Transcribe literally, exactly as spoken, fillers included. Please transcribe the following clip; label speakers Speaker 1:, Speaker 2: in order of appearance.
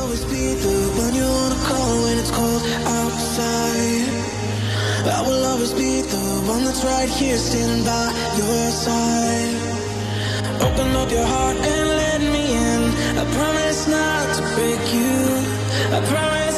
Speaker 1: always be the one you wanna call when it's cold outside. I will always be the one that's right here standing by your side. Open up your heart and let me in. I promise not to break you. I promise